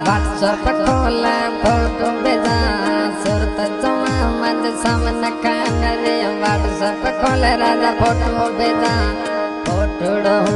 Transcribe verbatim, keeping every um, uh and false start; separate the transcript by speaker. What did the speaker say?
Speaker 1: WhatsApp खोले photo भेजा सूरत जमा मंज सामने कान रे व्हाट्सएप खोले राजा फोटो भेजा फोटो